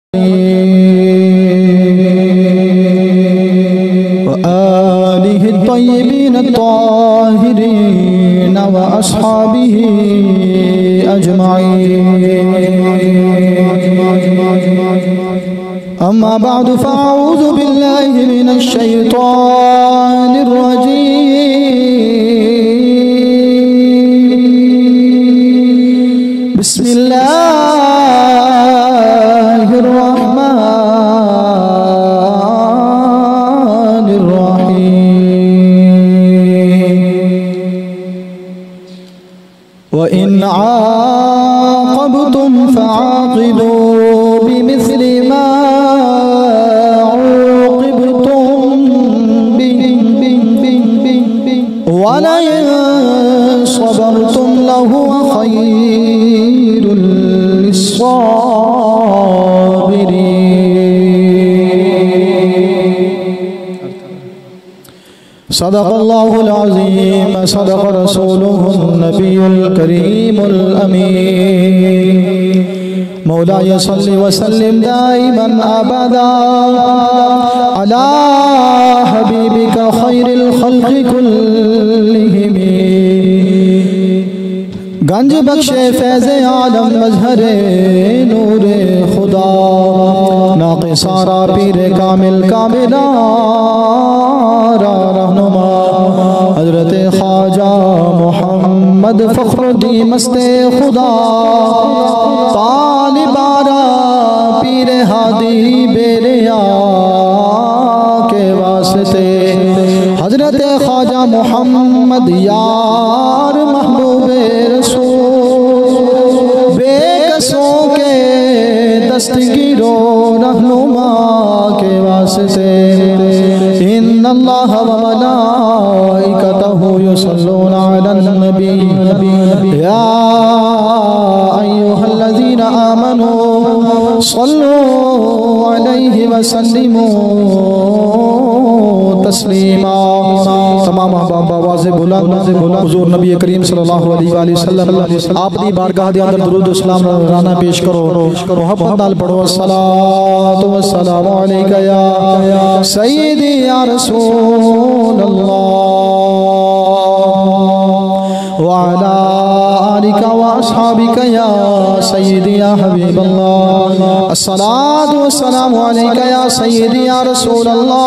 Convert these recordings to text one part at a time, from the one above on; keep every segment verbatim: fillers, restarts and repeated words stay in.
आलिहि तय्यबीन ताहिरीन व अस्हाबिहि अजमाईन। अम्मा बअदु फ़अऊज़ु बिल्लाहि मिनश शैतानिर रजीम। बिस्मिल्लाहिर रहमानिर रहीम। व इन आक़बतुम फ़आक़िबू बिमिस्लि मा वलइन सबरतुम लहुव खैरुल लिस्साबिरीन। सदक़ल्लाहुल अज़ीम सदक़ रसूलुहुन नबियुल करीमुल अमीन। मौलाया सल्लि व सल्लिम दाइमन अबदा अला हबीबिका खैरिल खल्क़ि कुल्लिहिम। गंज बख्शे फैज़े आलम मज़हरे नूरे खुदा नाक़े सारा पीरे कामिल कामिला रहनुमा हज़रत ख्वाजा मोहम्मद फ़ख्रुद्दीन मस्ते खुदा तालिबारा पीरे हादी बेरिया के वास्ते हज़रत ख्वाजा मोहम्मद यार महबूबे रसूल बेकसों के दस्तगीरो रहनुमा के वास्ते इन्नल्लाह व मलाइकतहु युसल्लूना अलन नबी या अय्युहल्लज़ीना आमनू सल्लू अलैहि व सल्लिमू तस्लीमा। तमाम अहबाब आवाज़े बुलंद हुज़ूर नबी करीम सल्लल्लाहु अलैहि वसल्लम आपकी बारगाह दे अंदर दुरूद सलाम राना पेश करो। मोहब्बत नाल पढ़ो अस्सलातु वस्सलामु अलैका या सय्यदी या रसूल अल्लाह व अला आलिका व अस्हाबिका या सय्यदी या हबीब अल्लाह। अस्सलातु वस्सलामु अलैका या सय्यदी या रसूल अल्लाह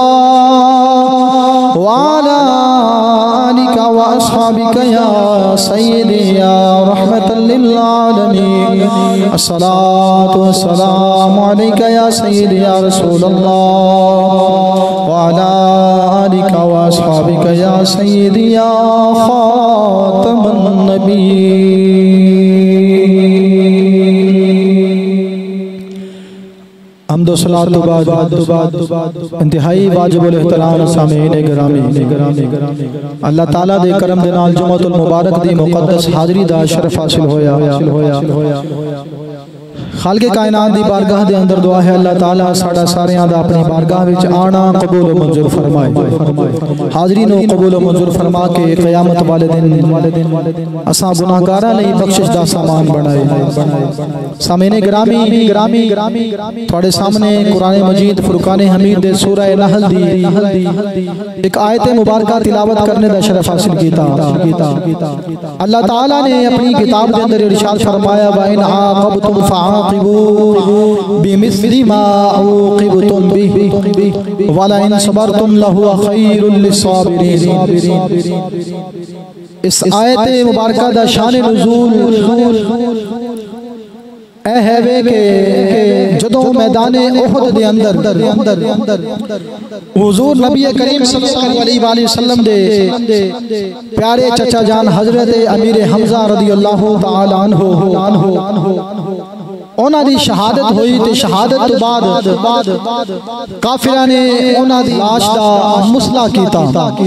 व अला आलिका व अस्हाबिका या सय्यदी या रहमतल लिल आलमीन। अस्सलातु वस्सलामु अलैका या सय्यदी या रसूल अल्लाह व अला आलिका व अस्हाबिका या सय्यदी या खातमुन नबीय्यीन। हम्दो सलात बाद इंतहाई वाजिबुल एहतराम सामीन गिरामी अल्लाह ताला दे करम दे नाल जुमअतुल मुबारक दी मुक़द्दस हाज़री दा शरफ हासिल होया। खालिक़े कायनात दी बारगाह दे अंदर दुआ है अल्लाह ताला साडा सारियां दा अपनी बारगाह विच आना कबूल व मंजूर फरमाए। हाज़री नो कबूल व मंजूर फरमा के क़यामत वाले दिन असां गुनाहगारां लई बख्शिश दा सामान बनाए। सामीन गिरामी गिरामी थोड़े सामने कुरान मजीद फुरकान हमीद दे सूरह नहल दी एक आयत मुबारक तिलावत करने दा शरफ हासिल कीता। अल्लाह ताला ने अपनी किताब के अंदर इरशाद फरमाया व इन आक़बतुम फ़आक़िबू बिमिस्लि मा उक़िबतुम बिहि वला इन सबरतुम लहुव खैरुल लिस्साबिरीन। इस आयत मुबारक दा शान नुज़ूल ऐ है वे के जदों मैदाने उहद दे अंदर हुजूर नबी करीम सल्लल्लाहु अलैहि वसल्लम दे प्यारे चचा जान हजरत अमीर हमजा रज़ियल्लाहु तआला अन्हु उन्हां दी शहादत हुई ते शहादत तो बाद काफिरां ने उन्हां दी लाश दा मुसला कीता।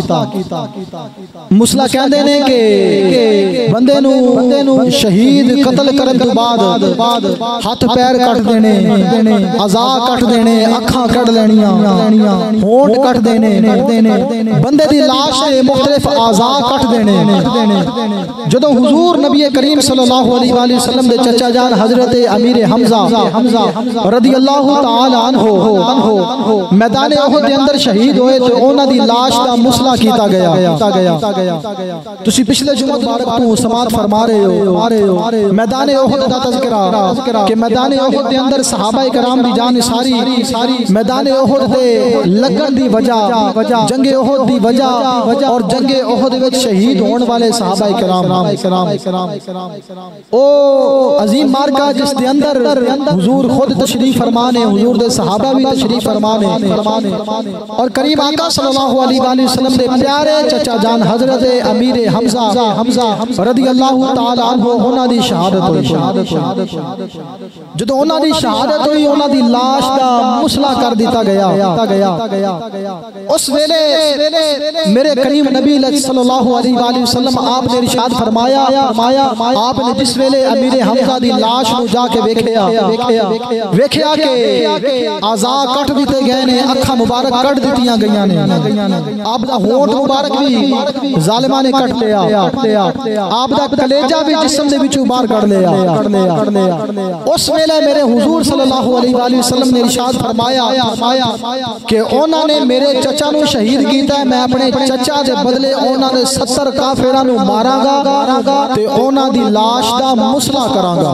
मुसला कहंदे ने कि बंदे नू शहीद कत्ल करन तो बाद हाथ पैर कट देने, अज़ा कट देने, अखां कट लेनियां, होंठ कट देने, बंदे दी लाश दे मुख्तलिफ अज़ा कट देने। जदों हुजूर नबी करीम सल्लल्लाहु अलैहि वसल्लम दे चचा जान हजरत अमीर अमीर हमजा रदी अल्लाह तआला अन्हु मैदान उहद दे अंदर शहीद होए ते उन्हां दी लाश दा मुसला कीता गया। तुसी पिछले जुमे मुबारक तो समाअत फरमा रहे हो मैदान उहद दा तज़किरा कि मैदान उहद दे अंदर सहाबा कराम दी जान सारी मैदान उहद दे लगन दी वजह जंगे उहद दी वजह और जंगे उहद विच शहीद होने वाले सहाबा कराम ओ अजीम मार्का जिस दे अंदर हुजूर खुद तशरीफ फरमाने हुजूर दे सहाबा भी तशरीफ फरमाने और करीम आका सल्लल्लाहु अलैहि वसल्लम दे प्यारे चचा जान हजरत अमीर हमजा रदी अल्लाह तआला अन्हु उन्हां दी शहादत होई। जदों उन्हां दी शहादत होई उन्हां दी लाश दा मुसला कर दिता गया। उस वेले मेरे करीम नबी सल्लल्लाहु अलैहि वसल्लम आपने इरशाद फरमाया आपने जिस वेले अमीर हमजा दी लाश नु जाके वेखिया वेखिया के आज़ा कट दिते गए ने अखां मुबारक कट दितियां गईयां ने आप दा होंठ मुबारक भी जालिमां ने कट लिया आप दा कलेजा भी जिस्म दे विचों बाहर कढ लिया। उस वेले मेरे हुजूर सल्लल्लाहु अलैहि वसल्लम ने इरशाद फरमाया कि उन्हां ने मेरे चचा नु शहीद कीता है मैं अपने चचा दे बदले उन्हां दे सत्तर काफिरां नु मारांगा ते उन्हां दी लाश दा मुसला करांगा।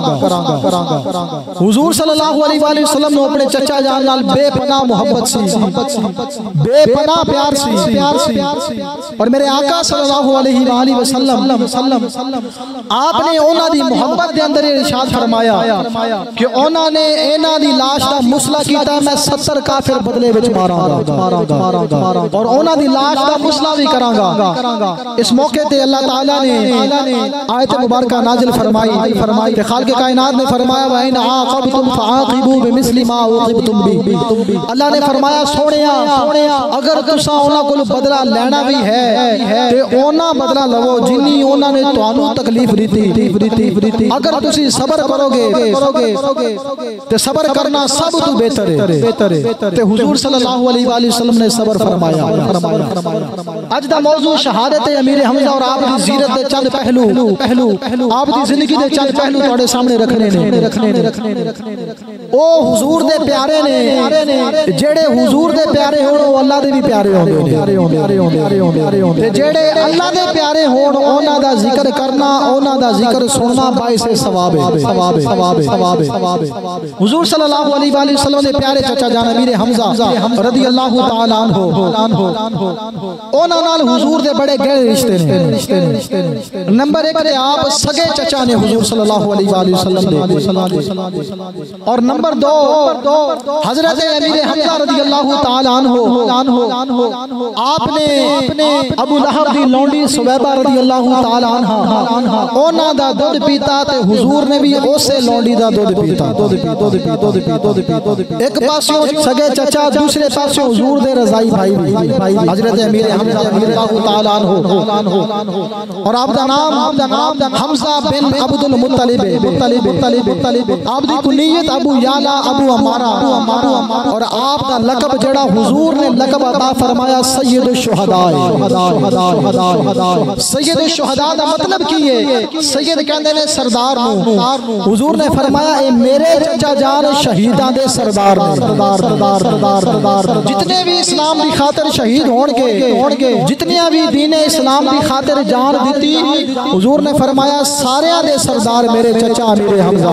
हुजूर सल्लल्लाहु अलैहि वसल्लम नु अपने चचा जान नाल बेपनाह मोहब्बत सी बेपनाह प्यार सी और मेरे आका सल्लल्लाहु अलैहि वसल्लम आपने उन्हां दी मोहब्बत दे अंदर इरशाद फरमाया कि उन्हां ने इन्हां दी लाश दा मुसला कीता मैं सत्तर काफिर बदले विच मारांगा और उन्हां दी लाश दा मुसला भी करांगा। इस मौके ते अल्लाह ताला ने आयत मुबारक नाजिल फरमाई फरमाई कि खालिक कायनात ने फरमाया व इन आक़बतुम फ़आक़िबू बिमिस्लि मा उक़िबतुम बि। अल्लाह ने फरमाया सोहणिया अगर तुसा उन्हां कोल बदला लेना भी है ते उन्हां बदला लवो जिन्नी उन्हां ने तुहानू तकलीफ दित्ती। अगर तुसी सबर करोगे ते सबर करना सब तो बेहतर है ते हुजूर सल्लल्लाहु अलैहि वसल्लम ने सबर फरमाया। अज दा मौजू शहादत अमीर हमजा और आप दी जीरत दे चंद पहलू आप दी जिंदगी दे चंद पहलू तुहाडे सामने रखने ने। ओ हुजूर दे प्यारे ने जेड़े हुजूर दे प्यारे होण ओ अल्लाह दे भी प्यारे होंदे ते जेड़े अल्लाह दे प्यारे होण उन्हां दा जिक्र करना उन्हां दा जिक्र सुनना बाइसे सवाब है। हुजूर सल्लल्लाहु अलैहि वसल्लम दे प्यारे चचा जान अमीर हमजा रदी अल्लाह तआला अन्हु उन्हां नाल हुजूर दे बड़े गहरे रिश्ते ने। नंबर एक ते आप सगे चचा ने हुजूर सल्लल्लाहु अलैहि वसल्लम दे और नंबर दो हजरत अमीर हमजा रदी अल्लाह तआला अन्हु आपने अबू लहब दी लौंडी सुवैबा रदी अल्लाह तआला अन्हा उन्हां दा दूध पीता ते हुजूर ने भी उसे लौंडी दा दूध पीता। एक पासों सगे चचा दूसरे पासों हुजूर दे रज़ाई भाई हजरत अमीर हमजा रदी अल्लाह तआला अन्हु और आप दा नाम हमजा बिन अब्दुल मुत्तलिब आप दी कुनियत अबू याला अबू अमारा और आप दा लक़ब जेड़ा हुजूर ने लक़ब अता फरमाया सय्यदुश शुहदा। सय्यदुश शुहदा दा मतलब की है सय्यद कहंदे ने सरदार नु हुजूर ने फरमाया ए मेरे चचा जान शहीदां दे सरदार ने। जितने भी इस्लाम दी खातिर शहीद होणगे जितनियां भी दीने इस्लाम दी खातिर जान दिती हुजूर ने फरमाया सारियां दे सरदार मेरे चचा अमीर हमजा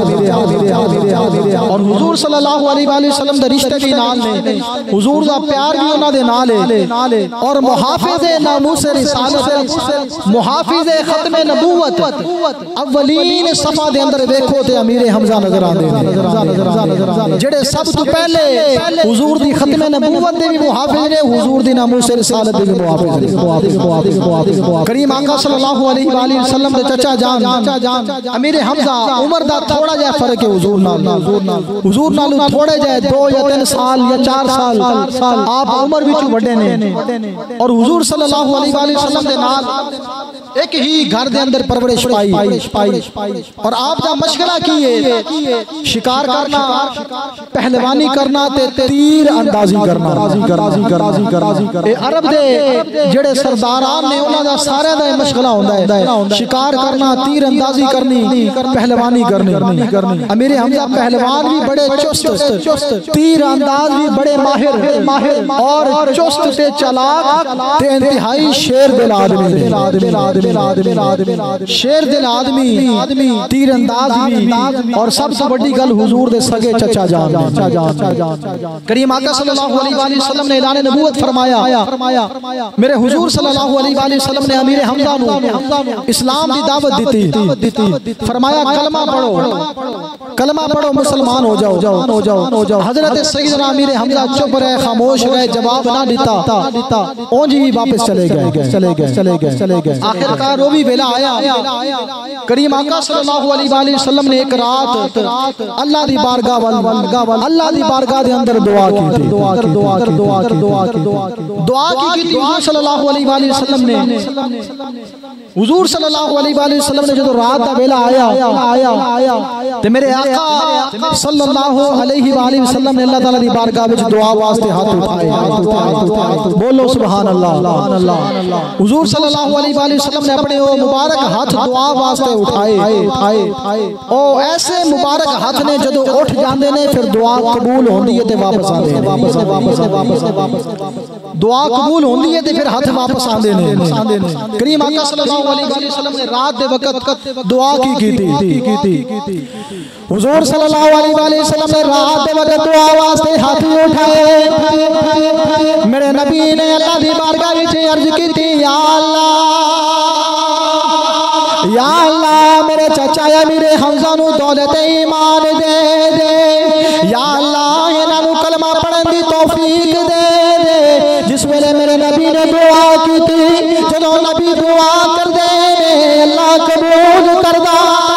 और हुजूर सल्लल्लाहु अलैहि वसल्लम दे रिश्ते भी नाल ने हुजूर दा प्यार भी उन्हां दे नाल है और मुहाफिज़ नामूस रिसालत मुहाफिज़ खत्म नबूवत अव्वलीन सफा दे अंदर देखो ते अमीर हमजा नजर आंदे ने जेड़े सब तो पहले हुजूर दी खत्म नबूवत दे भी मुहाफिज़ ने हुजूर दी नामूस रिसालत दे भी मुहाफिज़ ने। करीम आका सल्लल्लाहु अलैहि वसल्लम दे चचा जान अमीर हमजा उमर दा थोड़ा जिहा फर्क है हुजूर नाल हुजूर नालू थोड़े जाए दो या तीन साल या चार साल आप उम्र विच वड्डे ने और हुजूर सल्लल्लाहु अलैहि वसल्लम दे नाल एक ही घर दे अंदर परवरिश पाई और आप दा मशगला की है शिकार करना, पहलवानी करना ते तीर अंदाजी करना। ए अरब दे जेड़े सरदारान ने उन्हां दा सारे दा मशगला हुंदा है शिकार करना, तीर अंदाजी करनी, पहलवानी करनी। अमीर हमजा पहलवान भी बड़े चुस्त, तीर अंदाज भी बड़े माहिर और चुस्त ते चालाक ते इंतहाई शेर दिल आदमी, शेर दिल आदमी, तीर अंदाज भी और सबसे बड़ी गल हुजूर दे सगे चचा जान करीम आका सल्लल्लाहु अलैहि वसल्लम ने ऐलान नबूवत फरमाया। मेरे हुजूर सल्लल्लाहु अलैहि वसल्लम ने अमीर हमजा नु इस्लाम दी दावत दी, फरमाया कलमा पढ़ो, कलमा पढ़ो मुसलमान हो जाओ। हजरत सैयदना अमीर हमजा चुप रहे, खामोश रहे, जवाब ना देता, ओंज ही वापस चले गए चले गए चले गए चले गए आखिरकार वो भी वेला आया। करीम आका सल्लल्लाहु अलैहि वसल्लम ने एक रात अल्लाह दी बारगाह वल अल्लाह दी बारगाह दे अंदर दुआ की थी, दुआ की दुआ की दुआ की दुआ की दुआ की थी हुजूर सल्लल्लाहु अलैहि वसल्लम ने। हुजूर सल्लल्लाहु अलैहि वसल्लम ने जो रात दा वेला आया आया ते मेरे आका सल्लल्लाहु अलैहि वसल्लम ने अल्लाह ताला दी बारगाह विच दुआ वास्ते हाथ उठाए। बोलो सुभान अल्लाह। हुजूर सल्लल्लाहु अलैहि वसल्लम ने अपने वो मुबारक हाथ दुआ वास्ते उठाए। ओ ऐसे मुबारक हाथ ने जदों उठ जांदे ने फिर दुआ कबूल होंदी है ते वापस आंदे ने, वापस वापस वापस दुआ कबूल होंदी है ते फिर हाथ वापस आंदे ने। करीम आका सल्लल्लाहु अलैहि वसल्लम ने रात दे वक्त दुआ की की थी। हुजूर सल्लल्लाहु अलैहि वसल्लम ने रात दे वक्त दुआ वास्ते हाथ उठाए। मेरे नबी ने अल्लाह दी बारगाह विच अर्ज की थी, या अल्लाह या अल्लाह मेरे चाचा या मेरे हमजा नु दौलत ईमान दे दे, या अल्लाह इन्हां नु कलमा पढ़न दी तौफीक दे दे। जिस वेले मेरे नबी ने दुआ की थी, जदों नबी दुआ कर दे अल्लाह कबूल करदा,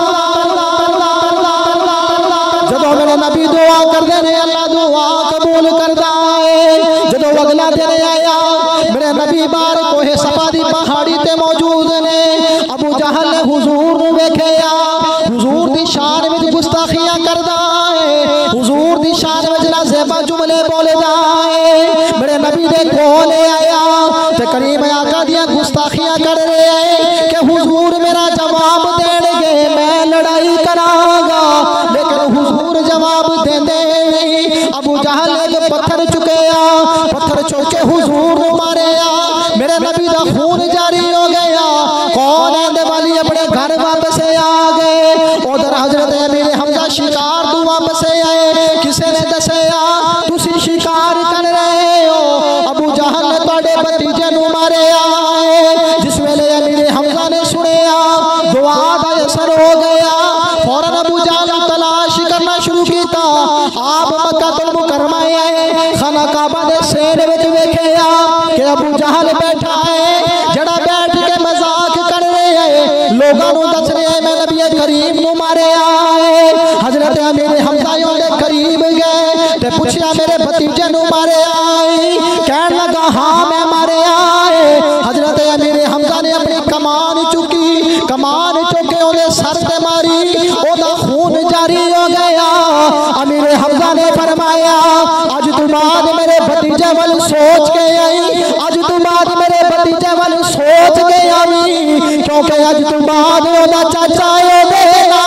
जदों मेरे नबी दुआ कर दे अल्लाह दुआ कबूल करदा है। जदों अगला दिन आया मेरे नबी बार कोहे सफा दी पहाड़ी ते मौजूद ने। अबू जहल ने हुजूर नु वेखिया, हुजूर दी शान विच गुस्ताखियां करदा है, हुजूर दी शान विच नाज़ेबा जुमले बोलदा है। मेरे नबी दे कोल आया ते करीम आका दियां गुस्ताखियां कर रहे हैं कि हुजूर मेरा जवाब देणगे मैं लड़ाई करांगा, लेकिन हुजूर जवाब देंदे नहीं। अबू जहल ने पत्थर चुकया, पत्थर चुक के हुजूर नु मारिया। मेरे नबी दा खून जारी हो गया। कौन आंदे वाली अपने घर वापस आ गए। उधर हजरत अमीर हमजा शिकार तू वापस आए। किसी ने दसया तुसी शिकार कर रहे हो, अबू जहल ने तुहाडे भतीजे नू मारिया है। जिस वेले अमीर हमजा ने सुनिया दुआ दा असर हो गया, फौरन अबू जहल तलाश करना शुरू किया। आप मक्का तुल मुकरमा आए, खाना काबा दे सेन विच वेखिया कि अबू जहल बैठा है, जड़ा बैठ के मजाक कर रहे हैं, लोगों को दस रहे हैं मैं नबी करीम नु मारे आए। हजरत अमीर हमजा दे करीब गए ते पूछया मेरे भतीजे नु मारे आए, कहन लगा हां मैं मारे आए। हजरत अमीर हमजा ने अपनी कमान चुकी, कमान चुक के ओदे सर ते मारी, ओदा खून जारी हो गया। अमीर हमजा ने फरमाया अज तू बाद मेरे भतीजे वाल सोच के आई, अज तू बाद मेरे भतीजे वाल सोच के आई, क्योंकि अज तू बाद ओदा चाचा होगा।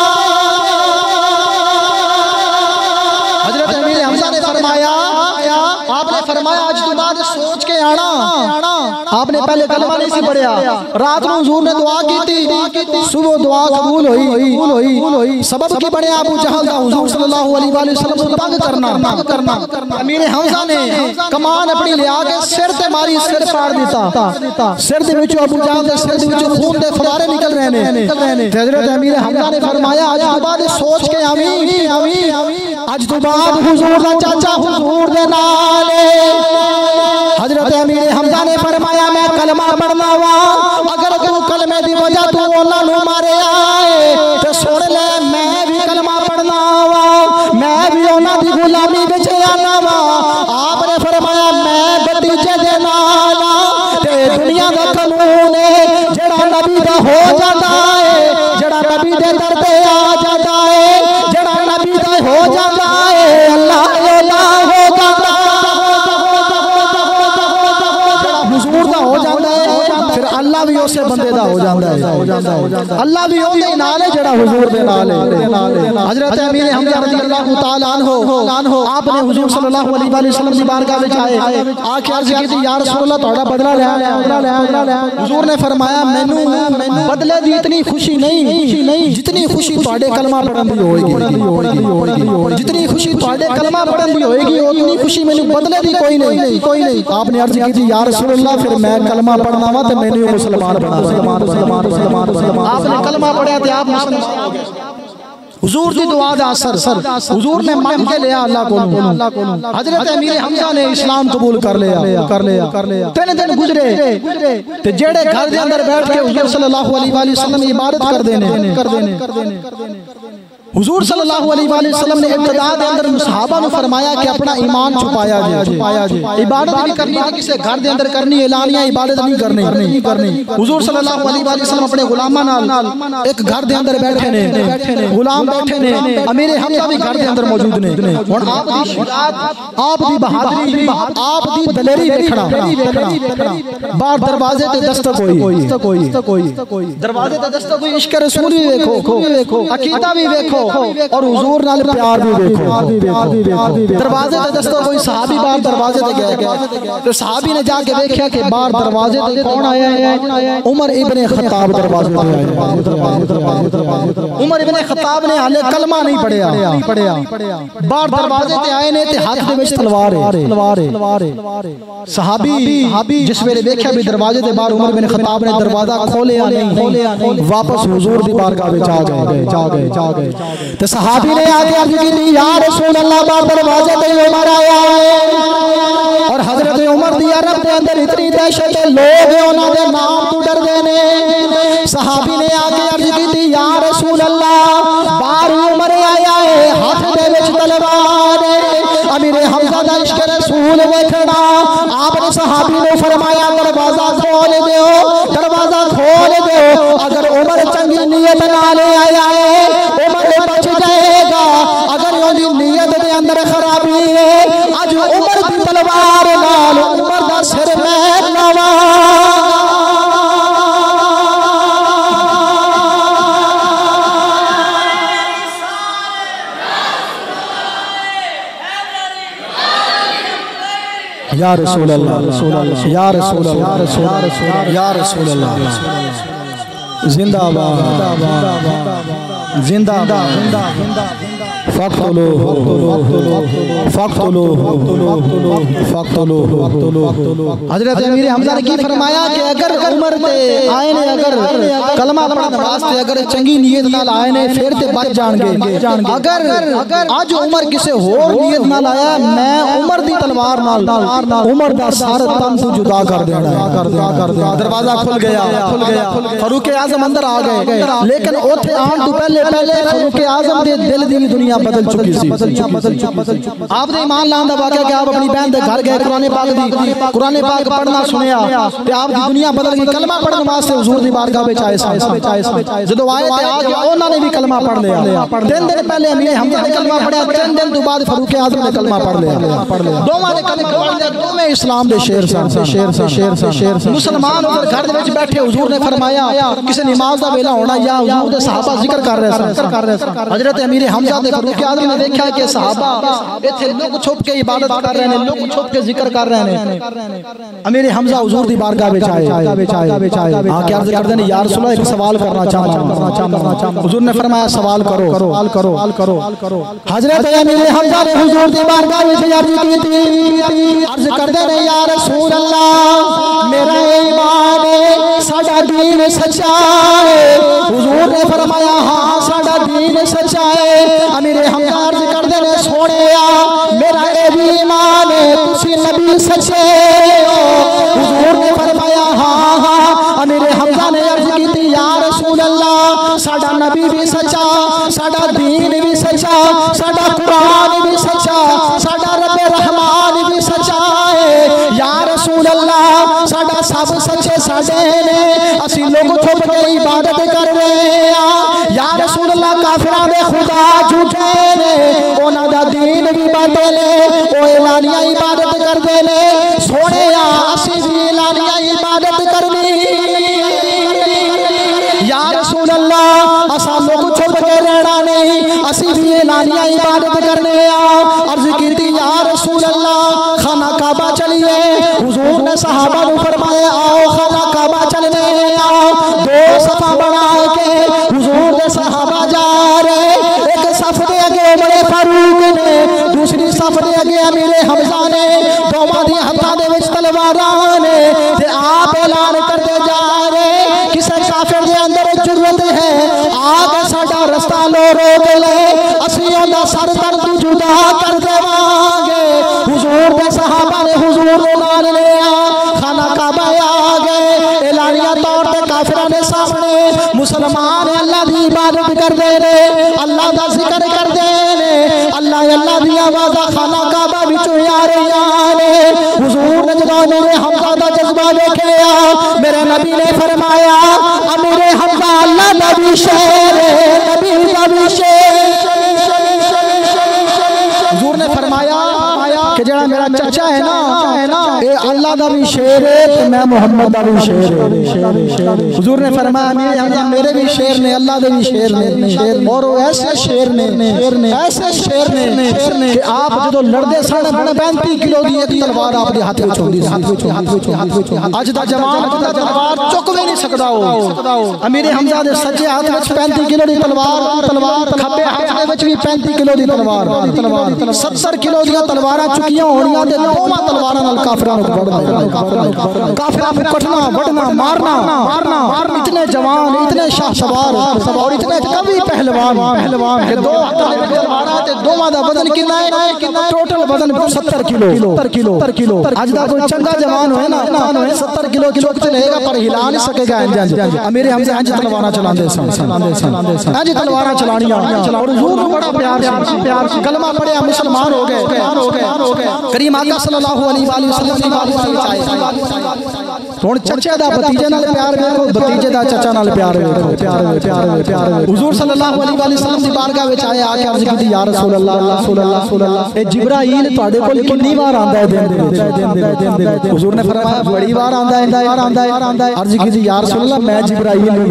हजरत अमीर हमजा ने फरमाया, आपने फरमाया आज तू बाद सोच के आना। आपने पहले कलमा नहीं सी पढ़िया, रात को हुजूर ने दुआ की थी, सुबह दुआ कबूल हुई। सबब की बने अबू जहल दा हुजूर सल्लल्लाहु अलैहि वसल्लम को तंग करना करना। अमीर हमजा ने कमान अपनी लिया के सिर ते मारी, सिर फाड़ दिता। सिर दे विचों अबू जहल दे सिर दे विचों खून दे फवारे निकल रहे ने। हजरत अमीर हमजा ने फरमाया आज तो बाद सोच के आवी, आज तो बाद हुजूर दा चाचा हुजूर दे नाल। हजरत अमीर हमजा ने फरमाया मैं कलमा पढ़ना वा, अगर तू कलमे दी वजह तू उन्हां नू मारे आए ते सुन ले मैं भी कलमा पढ़ना वा, दी गुलामी विच आना वा। आपने फरमाया मैं भतीजे दे नाल ते दुनिया दा कानून है जेड़ा नबी दा हो जाता है, जेड़ा नबी दे दर ते आ जाता है, जेड़ा नबी दा हो जाता है अल्लाह अल्लाह हो जाता है, हुजूर दा हो जाता है फिर अल्लाह भी उस बंदे दा हो जाता है। अल्लाह भी ओदे नाल है जेड़ा हुजूर दे नाल है। हजरत अमीर हमजा रज़ी अल्लाह तआला अन्हु आपने हुजूर सल्लल्लाहु अलैहि वसल्लम की बारगाह विच आए आके अर्ज की या रसूल अल्लाह तोड़ा बदला ले ले। हुजूर ने फरमाया मैनू बदले दी इतनी खुशी नहीं जितनी खुशी तोड़े कलमा पढ़न दी होएगी, जितनी खुशी तोड़े कलमा पढ़न दी होएगी उतनी खुशी मैनू बदले दी कोई नहीं कोई नहीं। आपने अर्ज की या रसूल अल्लाह फिर मैं कलमा पढ़ना वा ते मैनू मुसलमान बना। आपने कलमा पढ़ा ते आप मुसलमान हो गए। हुजूर दी दुआ दा असर हुजूर ने मांग के लिया अल्लाह को। हजरत अमीर हमजा ने इस्लाम कबूल कर लिया कर लिया कर लिया। तीन दिन गुजरे ते जेड़े घर दे अंदर बैठ के हुजूर सल्लल्लाहु अलैहि वसल्लम इबादत कर देने कर देने हुजूर सल्लल्लाहु अलैहि वसल्लम ने इब्तिदा दे अंदर सहाबा नु फरमाया कि अपना ईमान छुपाया जे छुपाया जे इबादत भी करनी है किसी घर दे अंदर करनी एलानिया इबादत नहीं करनी करनी। हुजूर सल्लल्लाहु अलैहि वसल्लम अपने गुलामां नाल एक घर दे अंदर बैठे ने गुलाम बैठे ने अमीर हमजा भी घर दे अंदर मौजूद ने। हुन आप दी शुजाअत आप दी बहादुरी आप दी दलेरी देखना बाहर दरवाजे ते दस्तक होई कोई दरवाजे ते दस्तक होई इश्क रसूल भी देखो अकीदा भी देखो और हुजूर नाल प्यार भी देखो। दरवाजे ते दस्तक कोई सहाबी बाहर दरवाजे ते गए तो सहाबी ने जाके देखा कि बाहर दरवाजे ते कौन आया है? उमर इब्ने खत्ताब दरवाजे पे आए। उमर इब्ने खत्ताब ने हाले कलमा नहीं पढ़िया बाहर दरवाजे ते आए ने ते हाथ दे विच तलवार है तलवार है। सहाबी जिस वेले देखा भी दरवाजे ते बाहर उमर इब्ने खत्ताब ने दरवाजा खोलिया नहीं वापस हुजूर दी बारगाह विच आ गए जा गए जा गए। तो सहाबी ने आके अर्ज की या रसूल अल्लाह बाहर दरवाजे पे उमर आया है और हजरत उमर दी अरब के अंदर इतनी दहशत है लोग उन्हां दे नाम तो डरदे ने। सहाबी ने आके अर्ज की या रसूल अल्लाह बाहर उमर आया है हाथ दे विच तलवार है। अमीर हमजा दा इश्क रसूल देखना आपने सहाबी ने फरमाया दरवाजा खोल दो दरवाजा खोल दो। अगर उमर चंगी नीयत नाल आया है उमर बच जाएगा, अगर उनकी नीयत के अंदर खराबी है अज उमर की तलवार नाल उमर दा सिर मैं लावा। या रसूल अल्लाह या रसूल अल्लाह या रसूल अल्लाह जिंदाबाद जिंदाबाद फक्तुलू फक्तुलू फक्तुलू। हजरत अमीर हमजा ने की फरमाया कि अगर उमर ते आए ने अगर कलमा पढ़न वास्ते अगर चंगी नीयत नाल आए ने फिर ते बच जाणगे। अगर आज उमर किसी होर नीयत नाल आया मैं उमर दी तलवार नाल उमर दा सर तन तो जुदा कर देना कर देना कर देना। दरवाजा खुल गया खुल गया फारूक आजम अंदर आ गए लेकिन ओथे आन तो पहले पहले फारूक आजम दे दिल दी दुनिया बदल चुकी सी। आप दे ईमान लान दा वाकया कि आप अपनी बहन दे घर गए कुरान पाक दी कुरान पाक पढ़ना सुनया ते आप दी दुनिया बदल गई। कलमा पढ़न वास्ते हुजूर दी बारगाह विच आए सन जदों आए ते आके उन्हां ने भी कलमा पढ़ लिया। तीन दिन पहले अमीर हमजा ने कलमा पढ़या तीन दिन तो बाद फारूक आजम ने कलमा पढ़ लिया दोवां ने कलमा पढ़ लिया। दोवें इस्लाम दे शेर सन शेर सन शेर सन शेर सन मुसलमान उधर घर दे विच बैठे हुजूर ने फरमाया किसी नमाज दा वेला होना या हुजूर दे सहाबा जिक्र कर रहे सन। हजरत अमीर हमजा दे फारूक आजम ने देखा कि सहाबा इथे लोग छुप के इबादत कर रहे हैं लोग छुप के जिक्र कर रहे हैं। अमीर हमजा हुजूर दी बारगाह विच आए आके अर्ज करदे ने या रसूल अल्लाह एक सवाल करना चाहता हूं। हुजूर ने फरमाया सवाल करो सवाल करो करो। हजरत अमीर हमजा ने हुजूर दी बारगाह विच अर्ज की थी अर्ज करदे ने या रसूल अल्लाह मेरा ईमान है साडा दीन सच्चा है। हुजूर ने फरमाया हां साडा दीन सच्चा है। अमीर हमजा अर्ज करदे ने सोनिया मेरा ए भी ईमान है तुसी नबी सच्चे हो। हुजूर ने फरमाया हां हां। अमीर हमजा ने अर्ज की थी या रसूल अल्लाह साडा नबी भी सच्चा साडा दीन भी सच्चा साडा कुरान भी सच्चा करते ने ओ ऐलानिया इबादत करते ने सोने असी भी ऐलानिया इबादत करनी या रसूल अल्लाह असा लोग छुप के रहना नहीं असी भी ऐलानिया इबादत करने अर्ज की या रसूल अल्लाह खाना काबा चलिए हुजूर ने सहाबा को फरमाया आओ खाना काबा चलने आओ दो सफा बना के हुजूर ने सहाबा जा रहे एक सफ दे अगे उमर फारूक ने दूसरी सफ दे अगे अमीर हमजा ने दोवां दी हत्थां दे विच तलवारां ने ते आप ऐलान करते जा रहे किसे काफिर दे अंदर जरूरत है आगे साडा रास्ता लो रोक ले असी ओदा सर दर्द जुदा कर देवांगे हुजूर दे सहाबा ने हुजूर को मान लिया खाना काबा आ गए ऐलानिया तौर पे काफिरां ने सामने मुसलमान अल्लाह दी इबादत कर दे रहे अल्लाह दा जिक्र कर दे ने अल्लाह अल्लाह दी आवाज़ खाना काबा विचों आ रही ने हुजूर ने जदों मेरे हमजा दा जज्बा देखिया मेरे नबी ने फरमाया अमीर हमजा अल्लाह दा भी शेर है नबी दा भी शेर हुजूर ने फरमाया कि जड़ा मेरा चाचा है ना है ना ये अल्लाह दा भी शेर है ते मैं मोहम्मद दा भी शेर है हुजूर ने फरमाया मेरे हमजा मेरे भी शेर ने अल्लाह दे भी शेर ने और वो ऐसे शेर ने शेर ने ऐसे शेर ने शेर ने कि आप जदों लड़दे सन पैंतीस किलो दी एक तलवार आपदे हाथ विच होंदी सी हाथ विच हाथ विच अज दा जवान तलवार चुक भी नहीं सकदा हो अमीर हमजा दे सज्जे हाथ विच पैंतीस किलो दी तलवार तलवार खब्बे हाथ दे विच भी पैंतीस किलो दी तलवार तलवार सत्तर किलो दी तलवारां चुकियां होणियां ते दोवां तलवारां नाल काफिरां नूं वढना काफिरां नूं कटना वढना मारना मारना इतने जवान इतने शाहसवार और इतने कवि पहलवान पहलवान के दो तलवारां ते दोवां दा वजन कितना है टोटल वजन सत्तर किलो सत्तर किलो सत्तर किलो अज दा कोई चंगा जवान होए ना सत्तर किलो किलो चलेगा पर हिला नहीं सकेगा इंज अमीर हमजा इंज तलवारां चलांदे सन इंज तलवारां चलाणियां और हुजूर नूं बड़ा प्यार सी प्यार सी कलमा पढ़िया मुसलमान हो गए हो गए करीम आका सल्लल्लाहु अलैहि वसल्लम दी बात आए हुण चचा दा भतीजे नाल प्यार देखो भतीजे दा चचा नाल प्यार देखो प्यार प्यार प्यार हुजूर सल्लल्लाहु अलैहि वसल्लम दी बारगाह विच आए आके अर्ज कीती या रसूल अल्लाह रसूल अल्लाह रसूल अल्लाह ए जिब्राईल तुहाडे कोल कितनी बार आंदा है दिन दे विच दिन दे विच हुजूर ने फरमाया बड़ी बार आंदा है बार आंदा है आंदा है अर्ज कीती या रसूल अल्लाह मैं जिब्राईल नूं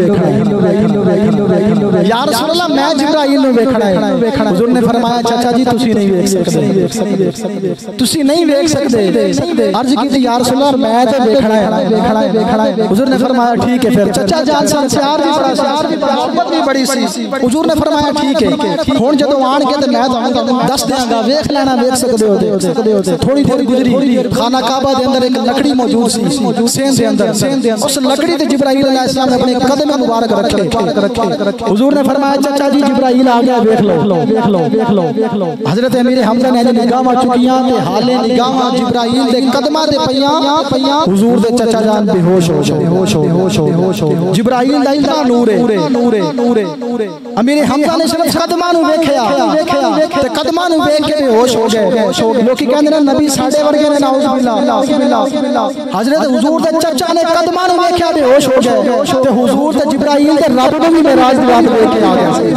वेखना या रसूल अल्लाह मैं जिब्राईल नूं वेखना है हुजूर ने फरमाया चाचा जी तुसी नहीं वेख सकदे तुसी नहीं वेख सकदे अर्ज कीती या रसूल अल्लाह मैं ते वेखना है वेखना है वेखना है हुजूर ने फरमाया ठीक है फिर चाचा जान सन प्यार भी बड़ा प्यार भी मोहब्बत भी बड़ी सी हुजूर ने फरमाया ठीक है हुण जदों आण के ते मैं तुहानू दस देंगा वेख लेना वेख सकदे हो सकदे हो थोड़ी देर गुजरी खाना काबा दे अंदर एक लकड़ी मौजूद सी सेन दे अंदर उस लकड़ी ते जिब्राईल अलैहिस्सलाम ने अपने कदम मुबारक रखे रखे हुजूर ने फरमाया चाचा जी जिब्राईल आ गया वेख लो वेख लो वेख लो वेख लो हजरत अमीर हमजा ने निगाहां चुकियां ते हाले निगाहां जिब्राईल दे कदमां ते पईयां पईयां हुजूर दे चाचा जान बेहोश हो गए बेहोश हो बेहोश हो बेहोश हो जिब्राईल दा इतना नूर है नूर है नूर है अमीर हमजा ने सिर्फ कदमां नूं वेखिया वेखिया ते कदमां नूं वेख के बेहोश हो गए लोकी कहंदे ने नबी साडे वर्गे ने नाउज़ बिल्लाह हजरत हुजूर दे चाचा ने कदमां नूं वेखिया बेहोश हो गए ते हुजूर ते जिब्राईल ते रब नूं भी मेराज दी रात वेख के आ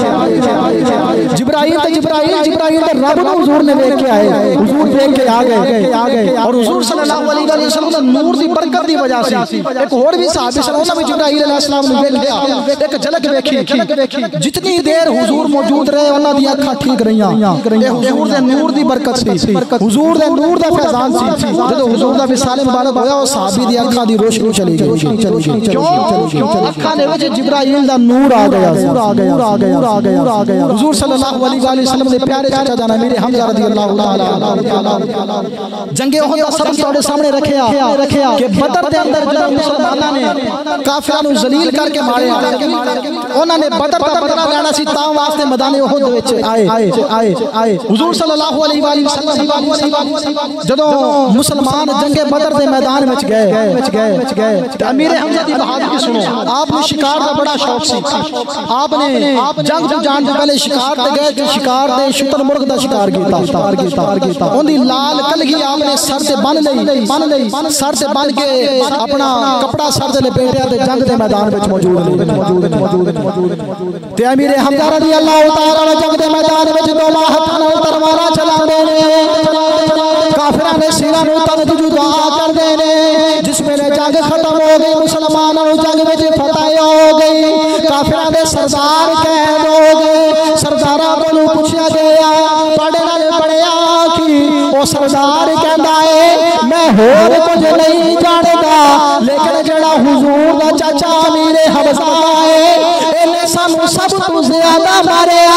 गया जिब्राईल ते जिब्राईल जिब्राईल ते रब नूं हुजूर ने वेख के आए हुजूर देख के आ गए आ गए और हुजूर सल्लल्लाहु अलैहि वसल्लम दा नूर दी बरकत दी वजह से एक होर भी सहाबी सन उन्हां भी जिब्राईल अलैहिस्सलाम नूं वेखिया एक झलक वेखी जितनी देर हुजूर मौजूद रहे उन्हां दी अखां ठीक रहियां ए हुजूर दे नूर दी बरकत सी हुजूर दे नूर दा फैजान सी जदों हुजूर दा विसाल मुबारक होया उस सहाबी दी अखां दी रोशनी चली गई चली गई क्यों अखां दे विच जिब्राईल दा नूर आ गया नूर आ गया आ गया आ गया आ गया हुजूर सल्लल्लाहु अलैहि वसल्लम दे प्यारे चाचा जाना मेरे हमजा रज़ियल्लाहु ताला जंगे उहद दा सबक तुहाडे सामने रखिया रखिया कि बदर दे अंदर जदों मुसलमानां ने काफिरां नूं जलील करके मारिया उन्हां ने बदर दा बदला लेना सी तां वास्ते मैदान उहद विच आए आए आए हुजूर सल्लल्लाहु अलैहि वसल्लम जदों मुसलमान जंगे बदर दे मैदान विच गए विच गए विच गए ते अमीर हमजा दी बहादुरी सुनो आपने शिकार दा बड़ा शौक सी आपने जंग जान से पहले शिकार ते गए ते शिकार दे शुतुरमुर्ग दा शिकार कीता शिकार कीता कीता ओंदी लाल लाल कलगी आपने सर से बन लई बन लई सर से बन के अपना कपड़ा सर से लपेटिया ते जंग दे मैदान विच मौजूद मौजूद मौजूद मौजूद ते अमीर हमजा रज़ी अल्लाह तआला जंग दे मैदान विच दोवां हत्थां नाल तलवारां चलांदे ने काफिरां ने सिरां नूं तवज्जो दुआ करदे ने जिस वेले जंग खत्म हो गई मुसलमानां नूं जंग विच फतह हो गई काफिरां दे सरदार कैद हो गए सरदारां कोलों पुछया गया तुहाडे नाल पढ़िया कि ओ सरदार कहंदा है मैं होर कुछ नहीं जानदा लेकिन जेड़ा हुजूर दा चाचा अमीर हमजा है इन्हें सानू सब तो ज्यादा मारिया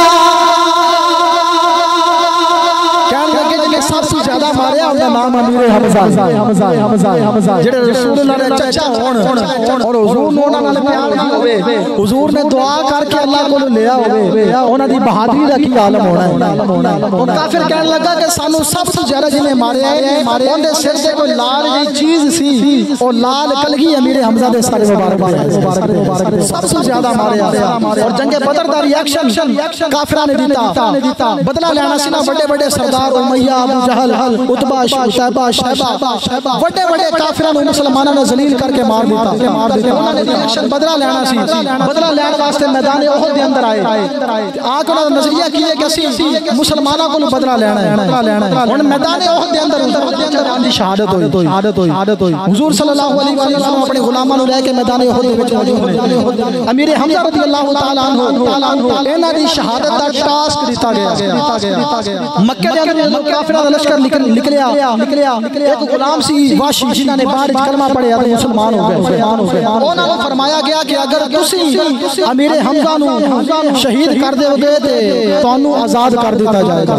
सबसे ज्यादा मारिया उनका नाम अमीर हमजा हमजा हमजा हमजा जेड़े रसूलुल्लाह दे चाचा होण और हुजूर नूं उन्हां नाल प्यार ना होवे हुजूर ने दुआ करके अल्लाह कोल लिया होवे उन्हां दी बहादुरी दा की आलम होना है और काफिर कहन लगा कि सानू सब तो ज्यादा जिन्हें मारिया है उनके सिर से कोई लाल जी चीज सी और लाल कलगी अमीर हमजा दे सर मुबारक मुबारक सबसे ज्यादा मारिया और जंगे बदर दा रिएक्शन काफिरां ने दिता बदला लेना सी ना बड़े बड़े सरदार उमैया जहल उतबा शैबा शैबा बड़े बड़े काफिरां नु मुसलमानां ने जलील करके मार दिता मार दिता उन्होंने रिएक्शन बदला लेना सी बदला लेने वास्ते मैदान ओहद दे अंदर आए आके उन्होंने नजरिया किए कि ਅਸੀਂ मुसलमानां को बदला लेना है बदला लेना है हुन मैदान ओहद दे अंदर उन्हां दी शहादत होई शहादत होई शहादत होई हुजूर सल्लल्लाहु अलैहि वसल्लम अपने गुलामां नु लेके मैदान ओहद दे विच मौजूद ने अमीर हमजा रज़ी अल्लाह तआला अन्हु इन्हां दी शहादत दा टास्क दिता गया मक्के दे अंदर काफिरां दा लश्कर निकल निकलिया निकलिया एक गुलाम सी वाशी जिन्हां ने बाहर कलमा पढ़िया ते मुसलमान हो गए मुसलमान हो गए उन्हां नु फरमाया गया कि अगर तुसी अमीर हमजा नु शहीद कर दोगे ते तुहानू आजाद कर दिता जाएगा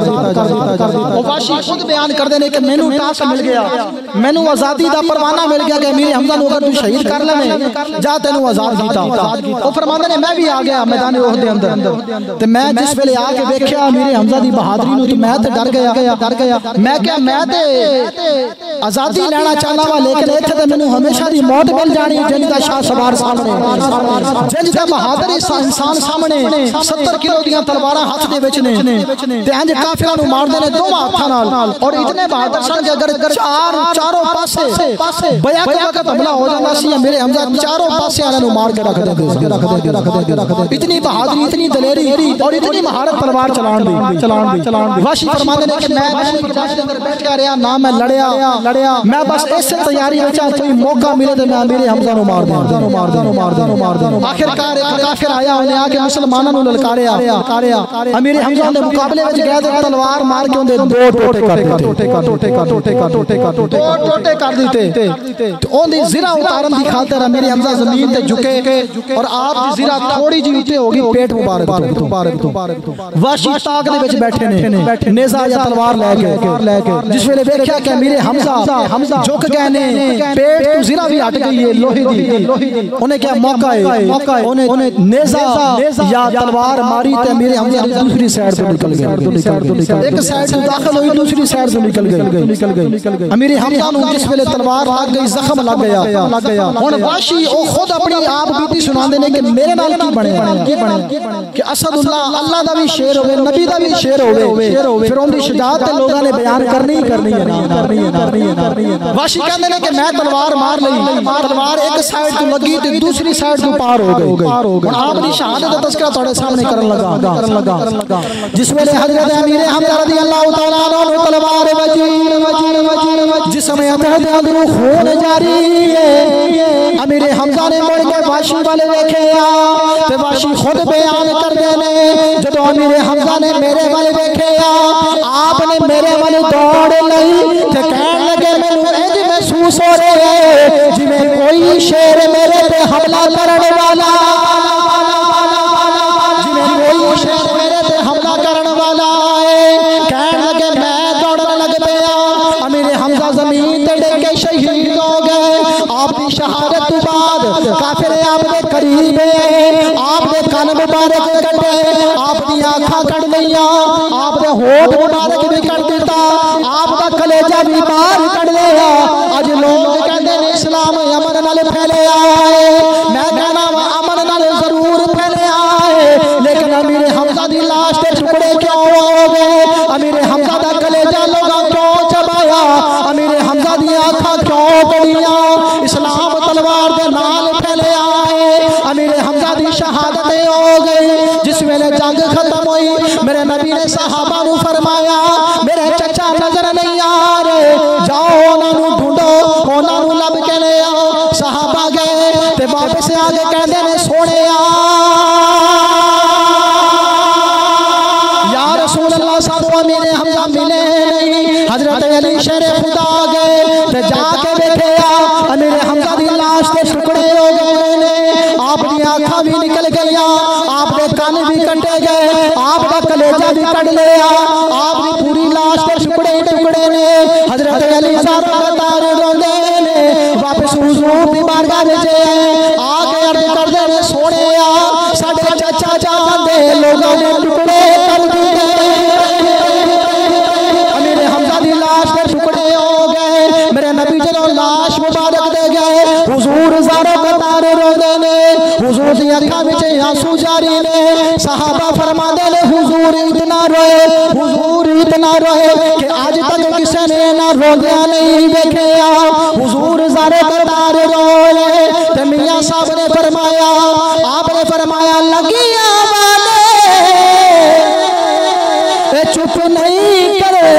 ओ वाशी खुद बयान करदे ने कि मैनू टास्क मिल गया मैनू आजादी दा परवाना मिल गया कि अमीर हमजा नु अगर तू शहीद कर लवे जा तैनू आजाद कीता ओ फरमांदे ने मैं भी आ गया मैदान ओहद दे अंदर ते मैं जिस वेले आके देखिया अमीर हमजा दी बहादुरी नु तो मैं ते डर गया डर गया मैं क्या मैं ते आजादी लेना चाहना वा लेकिन इत्थे ते मैनू हमेशा दी मौत मिल जानी जिंद दा शाह सवार सामने जिंद दा बहादुर इंसान सामने सत्तर किलो दी तलवारां हाथ दे विच ने ते इंज काफिरां नु मारदे ने दोवां हत्थां नाल और इतने बहादुर सन कि अगर चार चारों पासे बया के वक्त हमला हो जांदा सी मेरे हमजा चारों पासे वाले नु मार के रख देंदे रख देंदे रख देंदे रख देंदे इतनी बहादुरी इतनी दलेरी और इतनी महारत तलवार चलाण दी चलाण दी चलाण दी वाशी फरमांदे ने कि मैं अंदर बैठा रहा ना मैं लड़या लड़या मैं बस इस तैयारी में चाह कोई मौका मिले तो मैं मेरे हमजा नु मार दूं मार दूं मार दूं मार दूं आखिरकार एक काफिर आया उन्हें आके मुसलमानां नु ललकारिया ललकारिया अमीर हमजा दे मुकाबले विच गया ते तलवार मार के उंदे दो टोटे कर टोटे कर टोटे कर टोटे कर टोटे कर दो टोटे कर दिते ते ओंदी ज़िरा उतारन दी खातिर अमीर हमजा जमीन ते झुके और आप दी ज़िरा थोड़ी जी ऊपर होगी पेट मुबारक तो मुबारक तो वाशी ताक दे विच बैठे ने नेज़ा या तलवार लेके लेके जिस वेले देखया कि अमीर हमजा हमजा झुक गए ने पेट तो ज़िरा भी हट गई है लोहे दी उन्हें क्या मौका है मौका है उन्हें नेज़ा या तलवार मारी ते अमीर हमजा दूसरी साइड से निकल गए एक साइड से दाखिल हुई दूसरी साइड से निकल गई निकल गई अमीर हमजा नु जिस वेले तलवार लग गई जख्म लग गया लग गया हुन वाशी ओ खुद अपनी आप बीती सुनांदे ने कि मेरे नाल की बने की बने कि असदुल्लाह अल्लाह दा भी शेर होवे नबी दा भी शेर होवे फिर उनकी शजाअत ते लोगां ने बयान करनी ही करनी है ना करनी है करनी है करनी है वाशी कहंदे ने कि मैं तलवार मार लई तलवार एक साइड तो लगी ते दूसरी साइड तो पार हो गई पार हो गई आप दी शहादत दा तज़किरा तुम्हारे सामने करन लगा करन लगा जिस वेले हजरत अमीर हमजा रज़ी अल्लाह तआला अन्हु तलवार वजी जिस समय अतहद अंदरों खून जारी है अमीर हमजा ने मुड़ के वाशी वाले देखे ते वाशी खुद बयान कर देने जदों अमीर हमजा ने मेरे वाले देखे आपने मेरे वाले दौड़ लई ते कहन लगे मैनू इंज महसूस हो रहा है जिवें कोई शेर मेरे पे हमला करने वाला जिवें कोई शेर मेरे पे हमला करने वाला है कहन लगे मैं दौड़ने लग पिया अमीर हमजा जमीन ते डिग के शहीद हो गए आपकी शहादत तो बाद काफिर आपके करीब है आपने कान मुबारक कटे आपकी आंखां कट गईया आपने होठ मुबारक भी कट दिता आपका कलेजा भी बाहर कट लिया अज लोग कहते हैं इस्लाम अमन नाल फैले आए मैं कहना अमन नाल जरूर फैले आए लेकिन अमीर हमजा दी लाश के टुकड़े क्यों हो गए अमीर हमजा दा कलेजा लोग क्यों उन्होंने ढूंढो, उन्होंने लब के ले आओ। सहाबा गए ते वापस आके कहते ने सोने या रसूल अल्लाह सानू अमीरे हमजा मिले नहीं। हजरत अली शेर खुदा गए ते जाके देखे अमीरे हमजा दी लाश के टुकड़े हो गए ने, आपकी आंखां भी निकल गई, आपके कान भी कटे गए, आपका कलेजा भी कट लिया, आपकी पूरी लाश के टुकड़े टुकड़े ने। हजरत अली सारा कतार रोंदे ने वापस हुजूर दी बारगाह विच आके अर्ज करदे ने सोने साडे चाचा जान दे लोगों ने टुकड़े कर दिए, अमीरे हमजा दी लाश के टुकड़े हो गए। मेरे नबी जदों लाश मुबारक दे गए हुजूर सारा कतार रोंदे ने, हुजूर दी अखां विच आंसू जारी ने। सहाबा फरमांदे ने हुजूर इतना रोए, हुजूर इतना रोए कि आज तक किसी ने ना रोंदिया नहीं देखिया। हुजूर सारे कतार रोए ते मियां साहब ने फरमाया, आपने फरमाया लगिया वाले ए चुप नहीं करे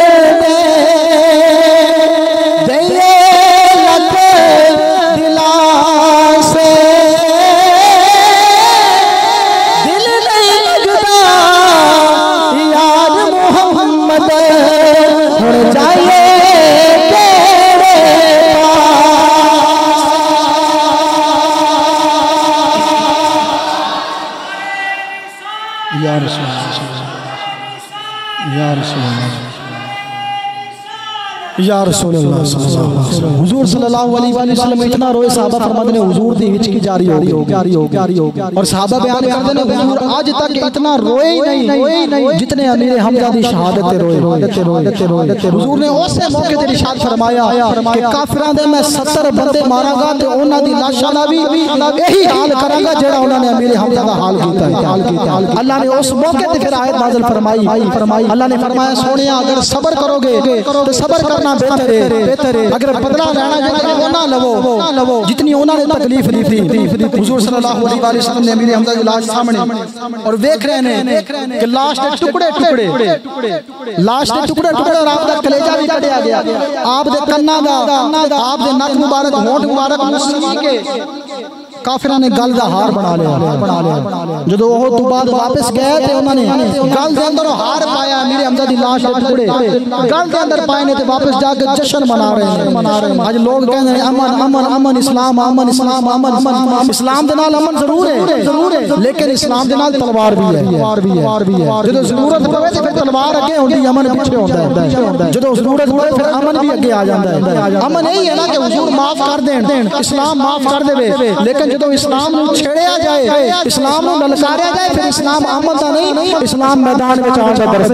या रसूल अल्लाह हुजूर सल्लल्लाहु अलैहि वसल्लम इतना रोए। सहाबा फरमाते ने हुजूर दी हिचकी जारी हो गई जारी हो जारी हो गई। और सहाबा बयान करते ने हुजूर आज तक इतना रोए ही नहीं जितने अमीर हमजा दी शहादत ते रोए रोए रोए। हुजूर ने उस मौके ते इरशाद फरमाया कि काफिरां दे मैं सत्तर बंदे मारांगा ते उन्हां दी लाशां दा भी यही हाल करांगा जेड़ा उन्हां ने अमीर हमजा दा हाल कीता है हाल कीता। अल्लाह ने उस मौके ते फिर आयत नाज़िल फरमाई फरमाई अल्लाह ने फरमाया सोनिया अगर सब्र करोगे तो सब्र करना बेहतर है बेहतर है, अगर बदला लेना है वो ना लवो लवो जितनी उन्होंने तकलीफ दी थी। हुजूर सल्लल्लाहु अलैहि वसल्लम ने अमीर हमजा दी लाश सामने और देख रहे हैं कि लाश के टुकड़े टुकड़े लाश के टुकड़े टुकड़े और आप दा कलेजा भी कटिया गया, आप दे कन्ना दा आप दे नक मुबारक होंठ मुबारक मुसलमान के काफिरां ने गल दा हार बना लिया बना लिया। जदों ओह तो बाद वापस गए ते उन्होंने गल दे अंदर हार पाया, अमीर हमजा दी लाश दे टुकड़े गल दे अंदर पाए ने ते वापस जाके जश्न मना रहे हैं मना रहे हैं। आज लोग कहंदे ने अमन अमन अमन इस्लाम अमन इस्लाम अमन अमन। इस्लाम दे नाल अमन जरूर है जरूर है, लेकिन इस्लाम दे नाल तलवार भी है तलवार भी है जदों जरूरत पवे ते फिर तलवार अगे होंदी अमन पीछे होंदा है, जदों जरूरत पवे फिर अमन भी अगे आ जांदा है। अमन यही है ना कि हुजूर माफ कर देन, इस्लाम माफ कर देवे, लेकिन जदों इस्लाम नूं छेड़िया जाए इस्लाम नूं ललकारिया जाए फिर इस्लाम अमन दा नहीं इस्लाम मैदान विच आउण दा दरस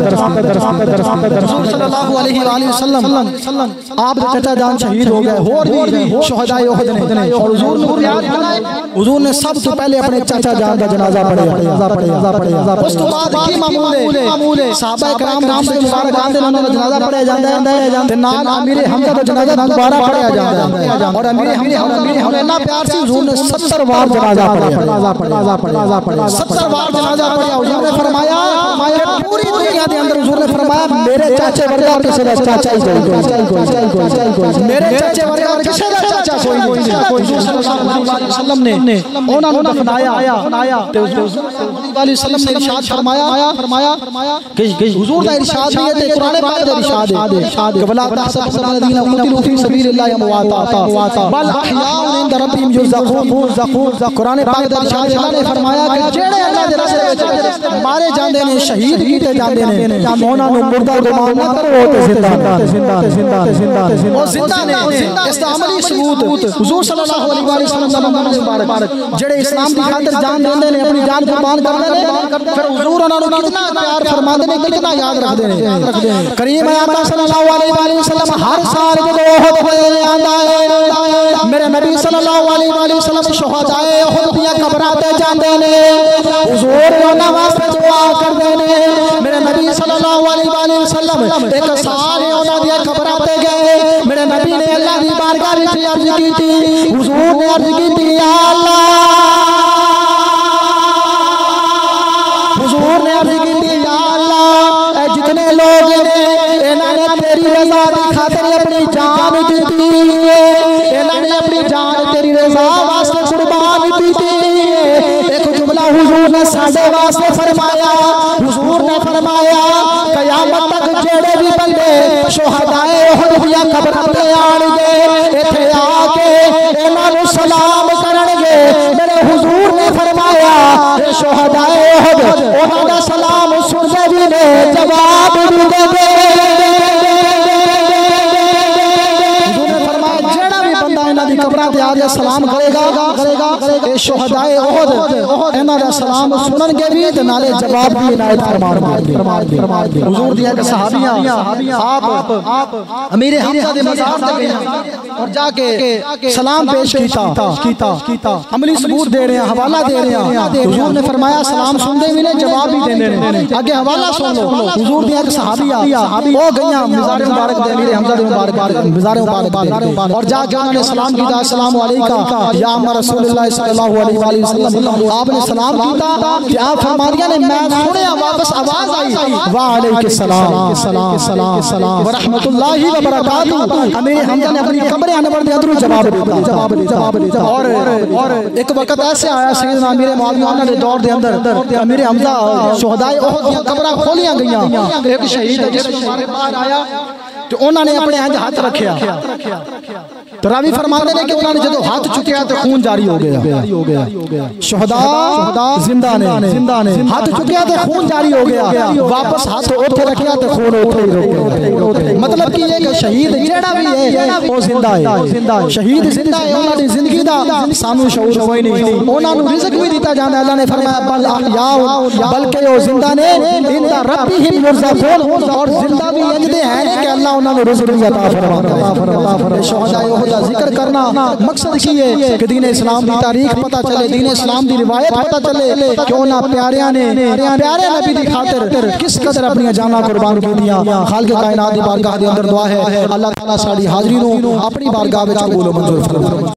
सल्लल्लाहु अलैहि वसल्लम आप दे चाचा जान शहीद हो गए, होर भी शुहदाए उहद ने और हुजूर नूं याद कराए। हुजूर ने सब तो पहले अपने चाचा जान दा जनाजा पढ़िया पढ़िया पढ़िया। उस तो बाद की मामूल है सहाबा कराम नाम से मुबारक आंदे उन्हां दा जनाजा पढ़िया जांदा है ते नाल अमीर हमजा दा जनाजा दोबारा पढ़िया जांदा है। और अमीर हमजा अमीर हमजा इतना प्यार से हुजूर ने सत्तर बार जनाजा पढ़ा जनाजा पढ़ा जनाजा पढ़ा सत्तर बार जनाजा पढ़ा। हुजूर ने फरमाया पूरी दुनिया के अंदर हुजूर ने फरमाया मेरे चाचे वर्गा किसी का चाचा ही कोई कोई मेरे चाचे वर्गा किसी का चाचा कोई नहीं। हुजूर सल्लल्लाहु अलैहि वसल्लम ने उन्हां नु दफनाया दफनाया ते हुजूर सल्लल्लाहु अलैहि वसल्लम ने इरशाद फरमाया फरमाया कि हुजूर दा इरशाद नहीं है ते कुरान पाक दा इरशाद है कि वला तहसबु अलदीना कुतिलू फी सबीलिल्लाहि अमवाता बल अहयाउन इंद रब्बिहिम युरज़क़ून। कुरान पाक दा इरशाद अल्लाह ने फरमाया कि जेड़े अल्लाह दे रास्ते विच मारे जांदे ने शहीद कीते जांदे ने उन्हां नु मुर्दा गुमान ना करो ते जिंदा जिंदा जिंदा जिंदा ओ जिंदा ने। इस दा अमली सबूत हुजूर सल्लल्लाहु अलैहि वसल्लम दा मुबारक जेड़े इस्लाम दी खातिर जान देंदे ने अपनी जान कुर्बान करदे ने फिर हुजूर उन्हां नु कितना प्यार फरमांदे ने कितना याद रखदे ने करीम आका सल्लल्लाहु अलैहि वसल्लम हर साल जदों उहद होए आंदा है मेरे नबी सल्लल्लाहु अलैहि वसल्लम शुहदाए उहद दी कब्रां ते जांदे ने हुजूर उन्हां वास्ते दुआ करदे ने। मेरे नबी सल्लल्लाहु अलैहि वसल्लम एक साल उन्हां दी कब्रां ते गए, मेरे नबी ने अल्लाह दी बारगाह विच अर्ज कीती, हुजूर ने अर्ज कीती या अल्लाह, हुजूर ने अर्ज कीती या अल्लाह जितने लोग ने इन्हां ने तेरी तेरी रजा दी खातिर अपनी जान दी दी इन्होंने अपनी जान तेरी रजा वास्ते कुर्बान की थी। एक जुमला हुजूर ने साडे वास्ते फरमाया, हुजूर ने फरमाया कयामत तक जेड़े भी बंदे शुहदाए उहद दियां कब्रां ते आणगे इथे आके इन्हां नूं सलाम करनगे। मेरे हुजूर ने फरमाया शुहदाए उहद उन्हां दा सलाम सुनदे भी ने जवाब भी देंगे। कब्रां ते आके सलाम करेगा करेगा ए शुहदाए उहद इन्हां दा सलाम सुननगे भी ते नाले जवाब भी इनायत फरमाएंगे। हुजूर दी एक सहाबियां आप आप अमीर हमजा दे मज़ार ते गए और जाके सलाम पेश कीता कीता अमली सबूत दे रहे हैं, हवाला दे रहे हैं। हुजूर ने फरमाया सलाम सुनदे भी ने जवाब भी देंदे ने। आगे हवाला सुन लो। हुजूर दी एक सहाबिया ओ गईयां मज़ार मुबारक दे अमीर हमजा दे मुबारक मज़ार मुबारक और जाके उन्होंने सलाम कीता अस्सलामु अलैका या रसूलुल्लाह सल्लल्लाहु अलैहि वसल्लम। आपने सलाम कीता कि आप फरमा दिया ने मैं सुनया वापस आवाज आई वा अलैकुम सलाम सलाम सलाम सलाम व रहमतुल्लाहि व बरकातहू। अमीर हमजा ने अपनी कब्र अनवर दे अंदर जवाब दिया जवाब दिया और और एक वक्त ऐसे आया सैयदना अमीर मौलवी दे दौर दे अंदर अमीर हमजा शुहदाए उहद दी कब्रां खोलियां गईयां। एक शहीद जिसम बाहर आया तो उन्होंने अपने इंज हाथ रखिया तो रावी फरमाते हैं कि उन्होंने जो हाथ चुकिया तो खून जारी हो गया। शुहदा जिंदा ने जिंदा ने हाथ चुकिया तो खून जारी हो गया, वापस हाथ उठे रखिया तो खून उठे ही रुक। मतलब कि ये शहीद जेड़ा भी है वो जिंदा है, शहीद जिंदा है। उन्होंने जिंदगी दा सानू शऊर कोई नहीं, उन्होंने रिज़्क भी दिता जांदा। अल्लाह ने फरमाया बल अहया बल्कि वो जिंदा ने इंदा रब्बिहिम युरज़क़ून और जिंदा भी इंजदे हैं कि अल्लाह उन्होंने रिज़्क अता फरमाता है। शुहदा का जिक्र करना मकसद की है कि दीन इस्लाम की तारीख पता चले, दीन इस्लाम की रिवायत पता चले। क्यों ना प्यारिया ने प्यारे नबी की खातिर किस कदर अपनी जाना कुर्बान की दिया। खालिक कायनात की बारगाह के अंदर दुआ है अल्लाह ताला साडी हाज़री नूं अपनी बारगाह विच कबूल मंजूर फरमाए।